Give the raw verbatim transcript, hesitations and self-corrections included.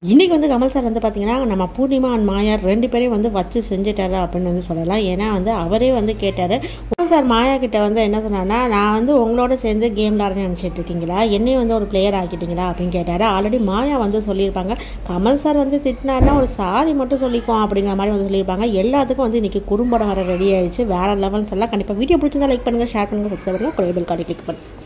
இன்றைக்கி வந்து கமல் சார் வந்து பார்த்திங்கன்னா நம்ம பூர்ணிமா அண்ட் மாயா ரெண்டு பேரையும் வந்து வச்சு செஞ்சுட்டாரு அப்படின்னு வந்து சொல்லலாம். ஏன்னா வந்து அவரே வந்து கேட்டார், கமல் சார் மாயா கிட்ட வந்து என்ன சொன்னார்னா, நான் வந்து உங்களோட சேர்ந்து கேம் விளாட்றேன்னு நினச்சிட்டு இருக்கீங்களா, என்னையும் வந்து ஒரு பிளேயர் ஆக்கிட்டீங்களா அப்படின்னு கேட்டார். ஆல்ரெடி மாயா வந்து சொல்லியிருப்பாங்க, கமல் சார் வந்து திட்டினார்னா ஒரு சாரி மட்டும் சொல்லிக்குவோம் அப்படிங்கிற மாதிரி வந்து சொல்லியிருப்பாங்க. எல்லாத்துக்கும் வந்து இன்றைக்கி குறும்படம் வர ரெடி ஆயிடுச்சு, வேறு லெவல்னு சொல்லலாம். கண்டிப்பாக வீடியோ பிடிச்சிருந்தா லைக் பண்ணுங்கள், ஷேர் பண்ணுங்கள், சப்ஸ்கிரைப் பண்ணுங்கள், பெல் ஐகானை கிளிக் பண்ணுங்கள்.